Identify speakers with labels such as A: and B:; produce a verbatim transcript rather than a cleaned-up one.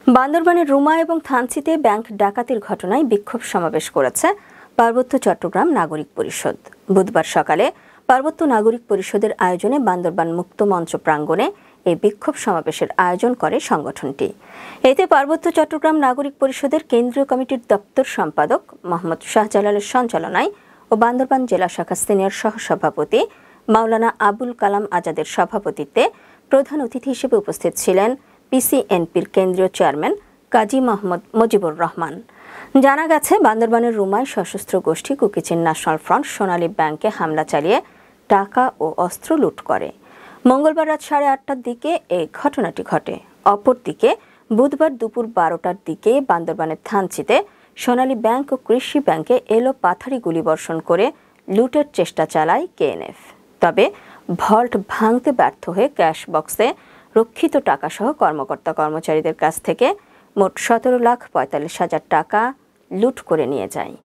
A: বান্দরবানের রুমা এবং থানচিতে ব্যাংক ডাকাতির ঘটনায় বিক্ষোভ সমাবেশ করেছে পার্বত্য চট্টগ্রাম নাগরিক পরিষদ। বুধবার সকালে পার্বত্য নাগরিক পরিষদের আয়োজনে বান্দরবান মুক্ত মঞ্চ প্রাঙ্গণে এই বিক্ষোভ সমাবেশের আয়োজন করে সংগঠনটি। এতে পার্বত্য চট্টগ্রাম নাগরিক পরিষদের কেন্দ্রীয় কমিটির দপ্তর সম্পাদক মোহাম্মদ শাহজালালের সঞ্চালনায় ও বান্দরবান জেলা শাখা সিনিয়র সহসভাপতি মাওলানা আবুল কালাম আজাদের সভাপতিত্বে প্রধান অতিথি হিসেবে উপস্থিত ছিলেন পিসিএনপির কেন্দ্রীয় চেয়ারম্যান কাজী মোহাম্মদ মুজিবুর রহমান। জানা গেছে, বান্দরবানের রুমায় সশস্ত্র গোষ্ঠী কুকিচিন ন্যাশনাল ফ্রন্ট সোনালী ব্যাংকে হামলা চালিয়ে টাকা ও অস্ত্র লুট করে। মঙ্গলবার রাত সাড়ে আটটার দিকে এই ঘটনাটি ঘটে। অপরদিকে বুধবার দুপুর বারোটার দিকে বান্দরবানের থানচিতে সোনালী ব্যাংক ও কৃষি ব্যাংকে এলো পাথারি গুলিবর্ষণ করে লুটের চেষ্টা চালায় কেএনএফ। তবে ভল্ট ভাঙতে ব্যর্থ হয়ে ক্যাশ বক্সে রক্ষিত টাকাসহ কর্মকর্তা কর্মচারীদের কাছ থেকে মোট সতেরো লাখ পঁয়তাল্লিশ হাজার টাকা লুট করে নিয়ে যায়।